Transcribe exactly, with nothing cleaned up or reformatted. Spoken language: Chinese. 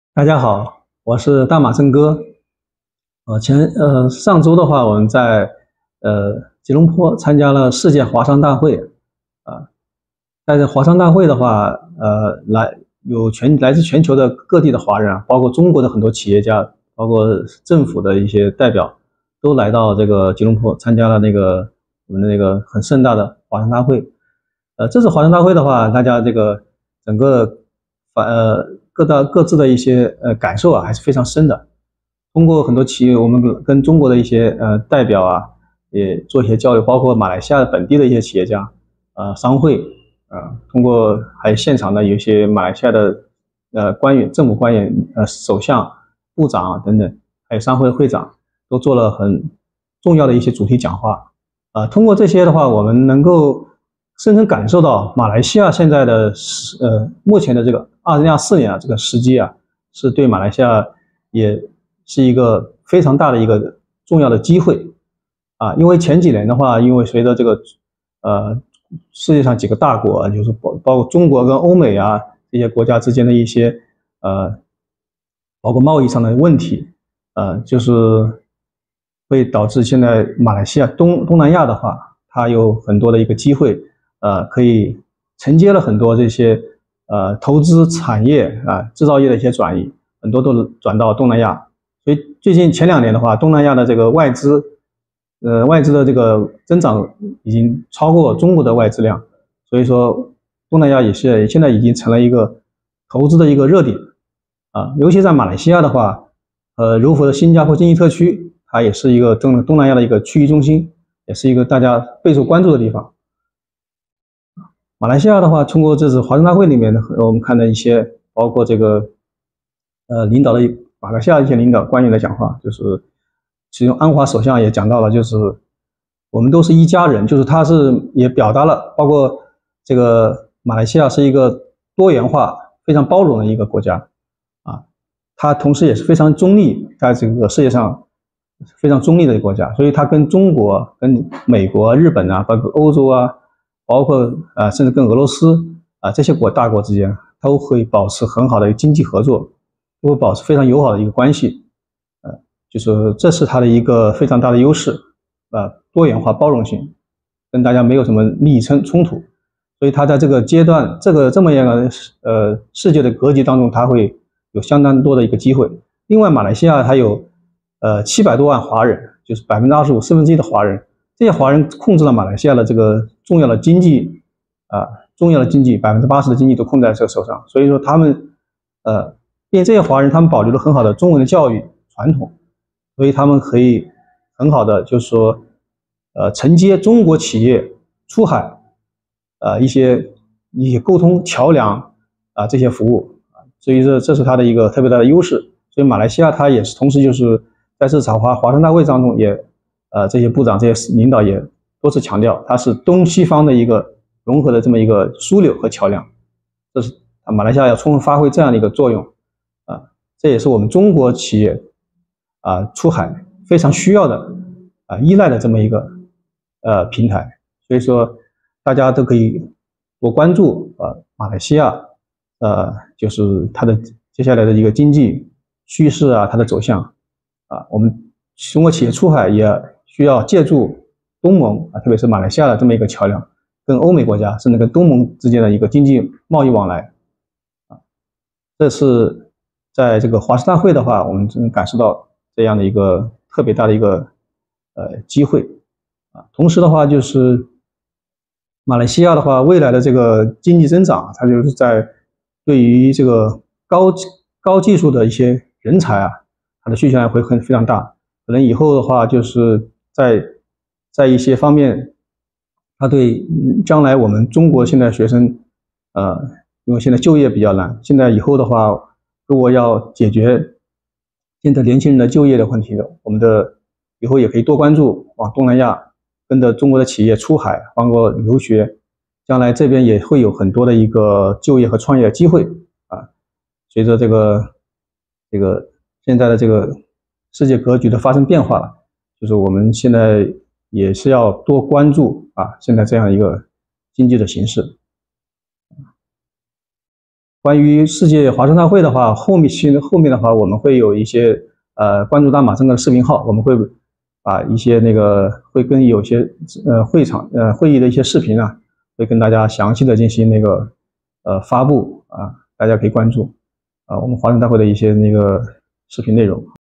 大家好，我是大马正哥。呃，前呃上周的话，我们在呃吉隆坡参加了世界华商大会。啊、在这华商大会的话，呃，来有全来自全球的各地的华人啊，包括中国的很多企业家，包括政府的一些代表，都来到这个吉隆坡参加了那个我们的那个很盛大的华商大会。呃，这次华商大会的话，大家这个整个反呃各大各自的一些呃感受啊，还是非常深的。通过很多企业，我们跟中国的一些呃代表啊，也做一些交流，包括马来西亚本地的一些企业家，呃商会，啊，通过还有现场的有一些马来西亚的呃官员、政府官员、呃首相、部长啊等等，还有商会会长，都做了很重要的一些主题讲话。啊，通过这些的话，我们能够深深感受到马来西亚现在的呃目前的这个二零二四年啊这个时机啊，是对马来西亚也是一个非常大的一个重要的机会啊。因为前几年的话，因为随着这个呃世界上几个大国，就是包包括中国跟欧美啊这些国家之间的一些呃包括贸易上的问题，呃就是会导致现在马来西亚东东南亚的话，它有很多的一个机会，呃，可以承接了很多这些呃投资产业啊、制造业的一些转移，很多都转到东南亚。所以最近前两年的话，东南亚的这个外资，呃，外资的这个增长已经超过中国的外资量，所以说东南亚也是现在已经成了一个投资的一个热点啊。尤其在马来西亚的话，呃，柔佛的新加坡经济特区，它也是一个东东南亚的一个区域中心，也是一个大家备受关注的地方。马来西亚的话，通过这次华盛大会里面的，我们看到一些包括这个呃领导的马来西亚一些领导官员的讲话，就是其中安华首相也讲到了，就是我们都是一家人，就是他是也表达了，包括这个马来西亚是一个多元化、非常包容的一个国家啊，它同时也是非常中立，在这个世界上非常中立的一个国家，所以它跟中国、跟美国、日本啊，包括欧洲啊。包括啊，甚至跟俄罗斯啊这些国大国之间都会保持很好的经济合作，都会保持非常友好的一个关系。呃，就是这是它的一个非常大的优势啊，多元化、包容性，跟大家没有什么利益冲冲突，所以它在这个阶段，这个这么样的呃世界的格局当中，它会有相当多的一个机会。另外，马来西亚它有呃七百多万华人，就是百分之二十五，四分之一的华人。这些华人控制了马来西亚的这个重要的经济啊，重要的经济百分之八十的经济都控在这个手上，所以说他们呃，因为这些华人他们保留了很好的中文的教育传统，所以他们可以很好的就是说呃承接中国企业出海呃一些一些沟通桥梁啊这些服务啊，所以这这是它的一个特别大的优势。所以马来西亚它也是同时就是在这场华华盛大会当中也。呃，这些部长、这些领导也多次强调，它是东西方的一个融合的这么一个枢纽和桥梁，这是马来西亚要充分发挥这样的一个作用啊，这也是我们中国企业啊出海非常需要的啊依赖的这么一个呃平台，所以说大家都可以多关注啊马来西亚呃就是它的接下来的一个经济趋势啊，它的走向啊，我们中国企业出海也。需要借助东盟啊，特别是马来西亚的这么一个桥梁，跟欧美国家甚至跟东盟之间的一个经济贸易往来啊，这是在这个华盛大会的话，我们能感受到这样的一个特别大的一个呃机会啊。同时的话，就是马来西亚的话，未来的这个经济增长，它就是在对于这个高高技术的一些人才啊，它的需求量会很非常大，可能以后的话就是。在在一些方面，他对将来我们中国现在学生，呃，因为现在就业比较难，现在以后的话，如果要解决现在年轻人的就业的问题的，我们的以后也可以多关注往东南亚，跟着中国的企业出海，包括留学，将来这边也会有很多的一个就业和创业的机会啊。随着这个这个现在的这个世界格局的发生变化了。就是我们现在也是要多关注啊，现在这样一个经济的形势。 关于世界华商大会的话，后面期后面的话，我们会有一些呃关注大马正哥的视频号，我们会把一些那个会跟有些呃会场呃会议的一些视频啊，会跟大家详细的进行那个呃发布啊，大家可以关注啊我们华商大会的一些那个视频内容。